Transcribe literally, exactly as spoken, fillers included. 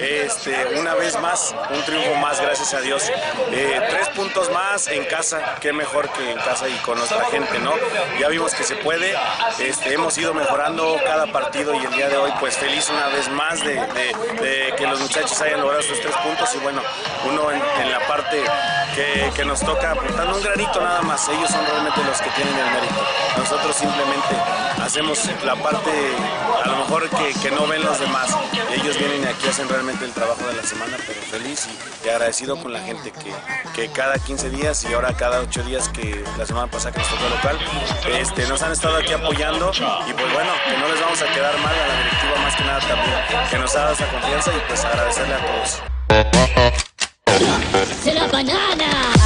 este, una vez más, un triunfo más, gracias a Dios. Eh, tres puntos más en casa, qué mejor que en casa y con nuestra gente, ¿no? Ya vimos que se puede, este, hemos ido mejorando cada partido y el día de hoy, pues feliz una vez más de, de, de que los muchachos hayan logrado sus tres puntos y bueno, uno en, en la parte que, que nos toca aportando un granito nada más, ellos son realmente los que tienen el mérito. Nosotros simplemente hacemos la parte a lo mejor que, que no ven los demás. Ellos vienen aquí, hacen realmente el trabajo de la semana, pero feliz y, y agradecido con la gente que, que cada quince días y ahora cada ocho días que la semana pasada que nos tocó local, este, nos han estado aquí apoyando y pues bueno, que no les vamos a quedar mal a la directiva más que nada también, que nos ha dado esa confianza y pues agradecerle a todos. ¡Se la banana!